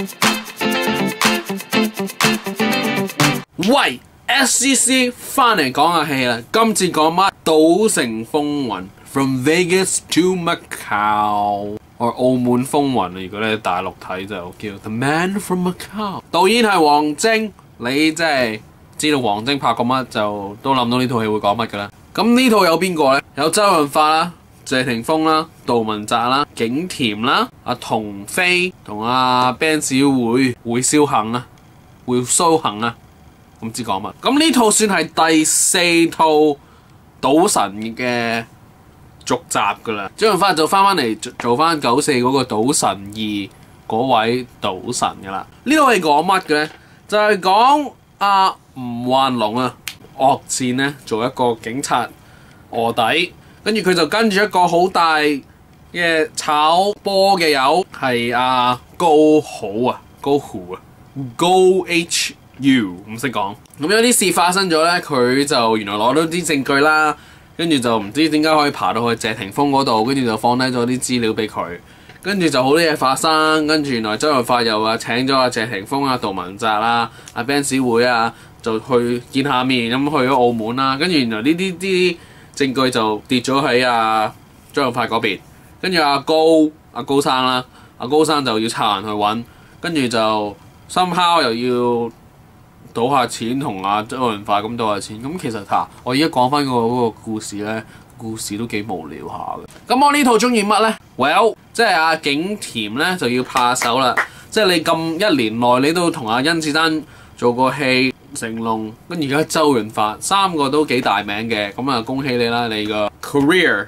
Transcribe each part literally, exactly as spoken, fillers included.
喂 ，S C C 翻嚟講下戲啦，今次講乜？賭城風雲 From Vegas to Macau， 或澳門風雲。如果你喺大陸睇就叫 The Man from Macau。導演係王晶，你即係知道王晶拍過乜就都諗到呢套戲會講乜㗎啦。咁呢套有邊個呢？有周潤發啦、謝霆鋒啦、杜汶澤啦、景甜啦、阿童飛同阿 Ben 小會會蕭行啊，會蘇行啊。唔知講乜，咁呢套算係第四套賭神嘅續集㗎啦。周潤發就翻翻嚟做翻九四嗰個賭神二嗰位賭神㗎啦。呢套係講乜嘅呢？就係講阿吳彥龍啊，惡戰呢做一個警察臥底，跟住佢就跟住一個好大嘅炒波嘅友，係阿高好啊，高虎啊，高 H。You 唔識講，咁有啲事發生咗呢，佢就原來攞到啲證據啦，跟住就唔知點解可以爬到去謝霆鋒嗰度，跟住就放低咗啲資料俾佢，跟住就好多嘢發生，跟住原來周潤發又話請咗阿謝霆鋒啊、杜汶澤啦、阿 Ben 小會啊，就去見下面，咁去咗澳門啦，跟住原來呢啲啲證據就跌咗喺阿周潤發嗰邊，跟住阿高阿高生啦，阿高生就要抄人去揾，跟住就 somehow 又要賭下錢同阿周潤發咁賭下錢，咁其實嚇我而家講翻嗰個故事呢，故事都幾無聊下嘅。咁我呢套中意乜呢？ Well， 即係阿景甜呢就要拍手啦，即係你咁一年內你都同阿甄子丹做過戲，成龍跟住而家周潤發三個都幾大名嘅，咁啊恭喜你啦！你個 career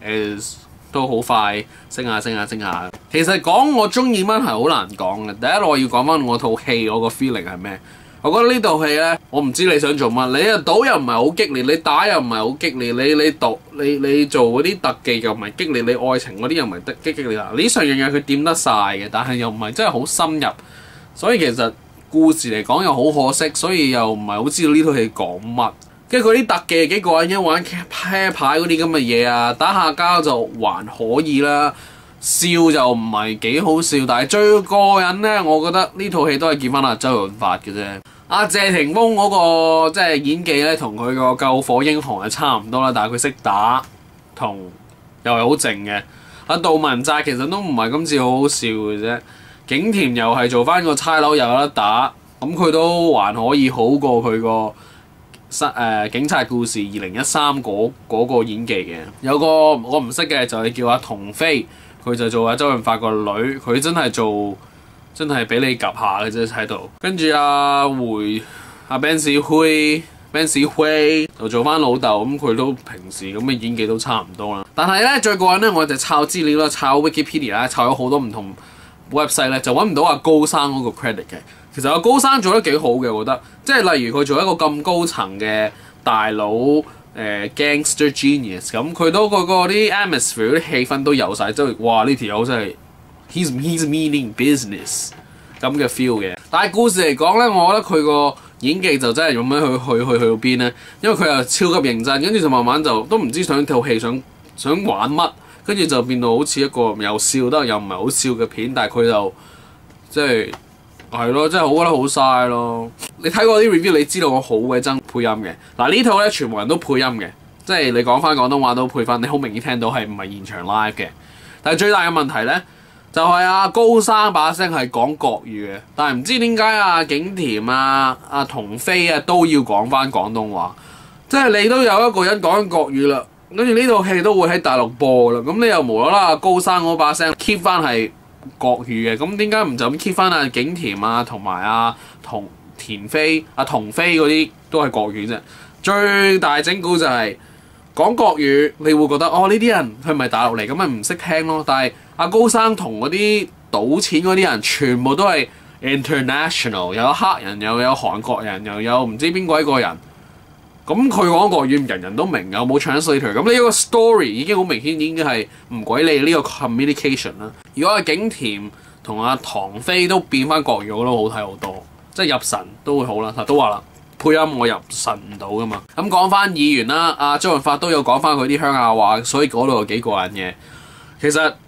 is 都好快升下升下升下。其實講我中意乜係好難講嘅。第一我要講翻我套戲我個 feeling 係咩？我覺得呢套戲呢，我唔知你想做乜，你啊賭又唔係好激烈，你打又唔係好激烈，你你賭你你做嗰啲特技又唔係激烈，你愛情嗰啲又唔係得激激烈啦。呢上樣嘢佢掂得晒嘅，但係又唔係真係好深入，所以其實故事嚟講又好可惜，所以又唔係好知道呢套戲講乜。跟住嗰啲特技幾過癮，一玩啤牌嗰啲咁嘅嘢啊，打下交就還可以啦。笑就唔係幾好笑，但係最過癮呢，我覺得呢套戲都係見翻阿周潤發嘅啫。阿謝霆鋒嗰個即係演技咧，同佢個救火英雄係差唔多啦，但係佢識打，同又係好靜嘅。阿杜汶澤其實都唔係今次好好笑嘅啫。景甜又係做翻個差佬，又有得打，咁佢都還可以好過佢個誒警察故事二零一三嗰嗰個演技嘅。有個我唔識嘅就係叫阿童飛，佢就做阿周潤發個女，佢真係做。真係俾你及下嘅啫喺度，跟住阿回阿 Ben 小會 Ben 小會就做翻老豆，咁佢都平時咁嘅演技都差唔多啦。但係咧最過癮咧，我就抄資料啦，抄 Wikipedia 啦，抄咗好多唔同 website 咧，就揾唔到阿高生嗰個 credit 嘅。其實阿高生做得幾好嘅，我覺得，即係例如佢做一個咁高層嘅大佬誒、呃、gangster genius 咁，佢都個個啲 atmosphere 啲氣氛都有晒，即係哇呢條友真係〜He's he's meaning business 咁嘅 feel 嘅，但係故事嚟講咧，我覺得佢個演技就真係咁樣去去去去到邊咧？因為佢又超級認真，跟住就慢慢就都唔知想套戲想想玩乜，跟住就變到好似一個又笑得又唔係好笑嘅片，但係佢就即係係咯，真係我覺得好嘥咯。你睇過啲 review， 你知道我好鬼憎配音嘅。嗱呢套咧全部人都配音嘅，即係你講翻廣東話都配翻，你好明顯聽到係唔係現場 live 嘅。但係最大嘅問題咧。就係阿高生把聲係講國語嘅，但係唔知點解阿景甜啊、阿童飛啊都要講翻廣東話，即係你都有一個人講緊國語啦，跟住呢套戲都會喺大陸播啦，咁你又無啦啦阿高生嗰把聲 keep 翻係國語嘅，咁點解唔就咁 keep 翻阿景甜啊同埋阿童田飛、阿童飛嗰啲都係國語啫？最大整蠱就係、是。講國語，你會覺得哦呢啲人佢唔係大陸嚟，咁咪唔識聽咯。但係阿高生同嗰啲賭錢嗰啲人，全部都係 international， 有黑人，又有韓國人，又有唔知邊鬼個人。咁佢講國語，人人都明，有冇 translator？ 咁呢個 story 已經好明顯，已經係唔鬼理呢個 communication 啦。如果阿景甜同阿唐飛都變翻國語，我都好睇好多，即係入神都會好啦。都話啦。配音我入神唔到噶嘛，咁講翻議員啦，阿周潤發都有講翻佢啲鄉下話，所以嗰度有幾過癮嘅。其實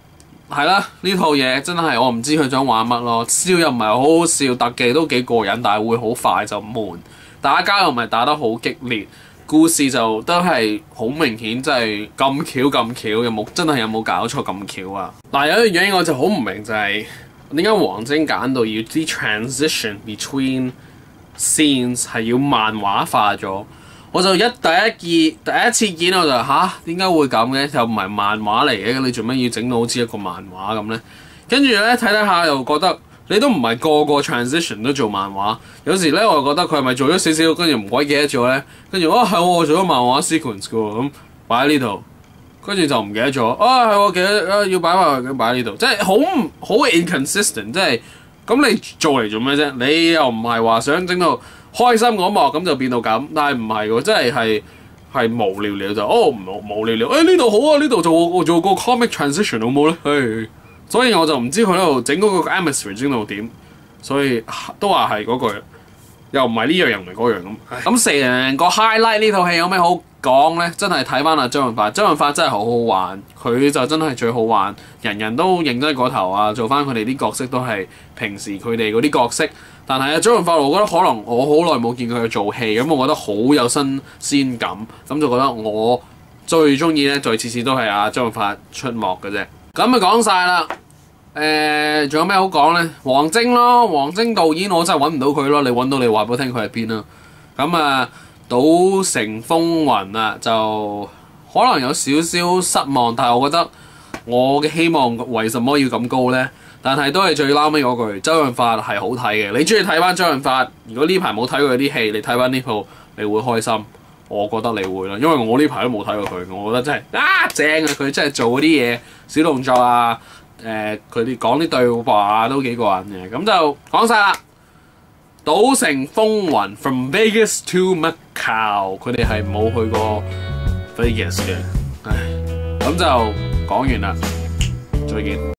係啦，呢套嘢真係我唔知佢想玩乜咯，笑又唔係好好笑，特技都幾過癮，但係會好快就悶，打交又唔係打得好激烈，故事就都係好明顯，真係咁巧咁巧，有冇真係有冇搞錯咁巧啊？嗱，有一樣嘢我就好唔明就係點解王晶揀到要啲 transition between scenes 係要漫畫化咗？我就一第一見第一次見我就吓，點解會咁嘅？又唔係漫畫嚟嘅，你做乜要整到好似一個漫畫咁呢？跟住咧睇睇下又覺得你都唔係個個 transition 都做漫畫，有時咧我又覺得佢係咪做咗少少，跟住唔鬼記得咗咧？跟住啊係我做咗漫畫 sequence 嘅喎，咁擺喺呢度，跟住就唔記得咗。啊係我記得啊要擺埋咁擺喺呢度，即係好唔好 inconsistent， 即係咁你做嚟做咩啫？你又唔係話想整到開心嗰幕咁就變到咁，但係唔係喎，真係係係無聊聊就哦無無聊聊，誒呢度好啊，呢度做做個 comic transition 好冇咧？誒，所以我就唔知佢喺度整嗰個 atmosphere 整到點，所以都話係嗰句，又唔係呢樣又唔係嗰樣咁。咁成個 highlight 呢套戲有咩好講咧？真係睇翻阿周潤發，周潤發真係好好玩，佢就真係最好玩，人人都認得個頭啊，做翻佢哋啲角色都係平時佢哋嗰啲角色。但係啊，周潤發我覺得可能我好耐冇見佢做戲，咁我覺得好有新鮮感，咁就覺得我最中意咧，再次次都係阿周潤發出幕嘅啫。咁啊講晒啦，誒仲有咩好講咧？王晶咯，王晶導演我真係揾唔到佢咯，你揾到你話俾我聽佢喺邊啦。咁啊，賭城風雲啊，就可能有少少失望，但係我覺得我嘅希望為什麼要咁高咧？但係都係最撈尾嗰句，周潤發係好睇嘅。你中意睇翻周潤發？如果呢排冇睇過啲戲，你睇翻呢套，你會開心。我覺得你會啦，因為我呢排都冇睇過佢，我覺得真係啊正啊！佢真係做嗰啲嘢，小動作啊，誒佢哋講啲對話啊，都幾過癮嘅。咁就講晒啦。賭城風雲 From Vegas to Macau， 佢哋係冇去過 Vegas 嘅，唉，咁就講完啦，再見。